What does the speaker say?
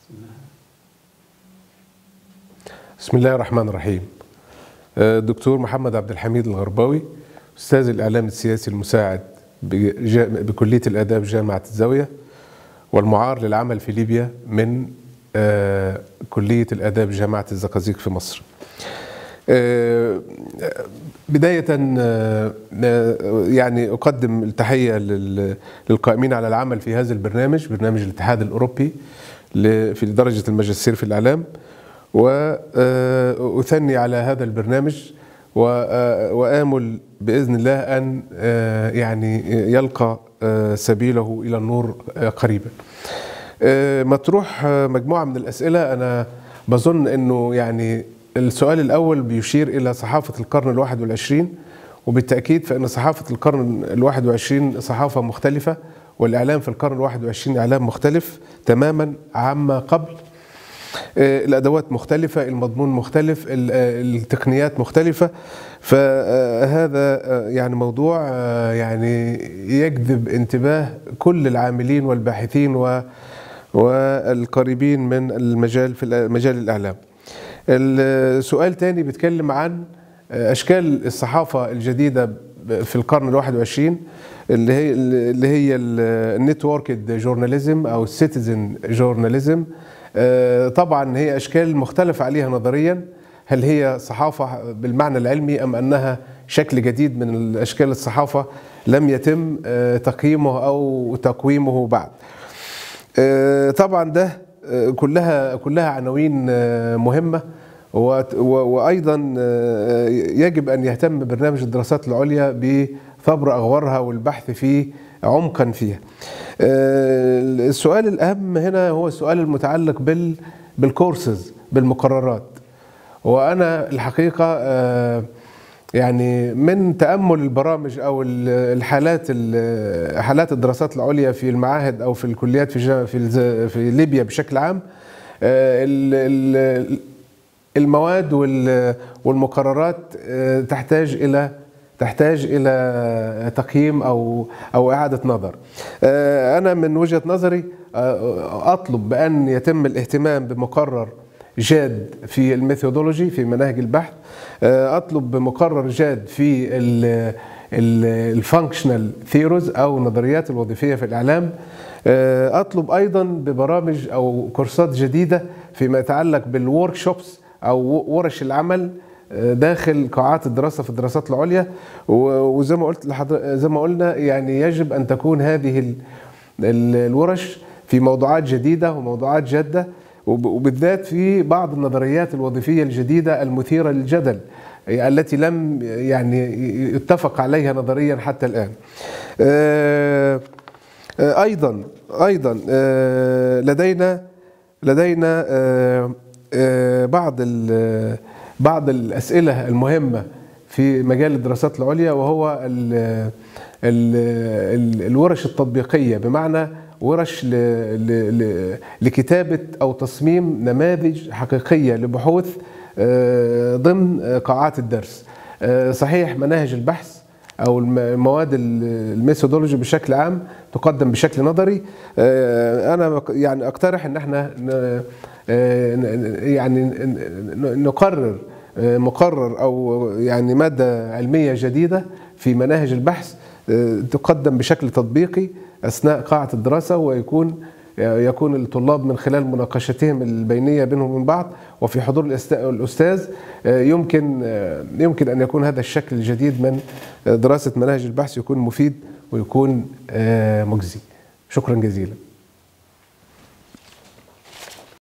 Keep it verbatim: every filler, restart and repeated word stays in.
بسم الله الرحمن الرحيم. الدكتور محمد عبدالحميد الغرباوي، أستاذ الإعلام السياسي المساعد بكلية الآداب جامعة الزاوية، والمعار للعمل في ليبيا من كلية الآداب جامعة الزقازيق في مصر. بداية يعني أقدم التحية للقائمين على العمل في هذا البرنامج، برنامج الاتحاد الأوروبي في درجة الماجستير في الإعلام، وأثني على هذا البرنامج وآمل بإذن الله أن يعني يلقى سبيله إلى النور قريبا. مطروح مجموعة من الأسئلة، أنا بظن أنه يعني السؤال الأول بيشير إلى صحافة القرن الواحد والعشرين، وبالتأكيد فإن صحافة القرن الواحد والعشرين صحافة مختلفة، والإعلام في القرن الواحد والعشرين إعلام مختلف تماما عما قبل. الأدوات مختلفة، المضمون مختلف، التقنيات مختلفة، فهذا يعني موضوع يعني يجذب انتباه كل العاملين والباحثين والقريبين من المجال في مجال الإعلام. السؤال تاني بيتكلم عن أشكال الصحافة الجديدة في القرن الواحد والعشرين، اللي هي اللي هي النتوركد جورناليزم أو السيتيزن جورناليزم. طبعا هي أشكال مختلفة عليها نظريا، هل هي صحافة بالمعنى العلمي أم أنها شكل جديد من أشكال الصحافة لم يتم تقييمه أو تقويمه بعد. طبعا ده كلها كلها عناوين مهمة، وأيضا يجب أن يهتم برنامج الدراسات العليا بثبر أغوارها والبحث فيه عمقا فيها. السؤال الأهم هنا هو السؤال المتعلق بال بالكورسز، بالمقررات. وأنا الحقيقة يعني من تأمل البرامج أو الحالات حالات الدراسات العليا في المعاهد أو في الكليات في في في ليبيا بشكل عام، المواد والمقررات تحتاج إلى تحتاج إلى تقييم أو أو إعادة نظر. أنا من وجهة نظري أطلب بأن يتم الاهتمام بمقرر جاد في الميثودولوجي في مناهج البحث، أطلب بمقرر جاد في الفانكشنال ثيروز أو نظريات الوظيفية في الإعلام، أطلب أيضا ببرامج أو كورسات جديدة فيما يتعلق بالورك شوبس أو ورش العمل داخل قاعات الدراسة في الدراسات العليا. وزي ما قلت لحضرتك، زي ما قلنا يعني يجب أن تكون هذه الورش في موضوعات جديدة وموضوعات جادة، وبالذات في بعض النظريات الوظيفية الجديدة المثيرة للجدل التي لم يعني يتفق عليها نظريا حتى الآن. أيضا أيضا لدينا لدينا بعض بعض الأسئلة المهمة في مجال الدراسات العليا، وهو ال ال ال الورش التطبيقية، بمعنى ورش ل ل لكتابة أو تصميم نماذج حقيقية لبحوث ضمن قاعات الدرس. صحيح مناهج البحث أو المواد الميثودولوجي بشكل عام تقدم بشكل نظري، أنا يعني أقترح أن احنا يعني نقرر مقرر أو يعني مادة علمية جديدة في مناهج البحث تقدم بشكل تطبيقي أثناء قاعة الدراسة، ويكون يكون الطلاب من خلال مناقشتهم البينية بينهم وبين بعض وفي حضور الأستاذ يمكن يمكن أن يكون هذا الشكل الجديد من دراسة مناهج البحث يكون مفيد ويكون مجزي. شكرا جزيلا.